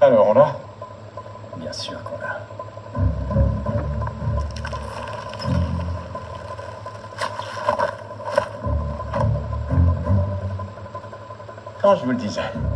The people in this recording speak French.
Alors, on l'a? Bien sûr qu'on l'a. Ah, je vous le disais.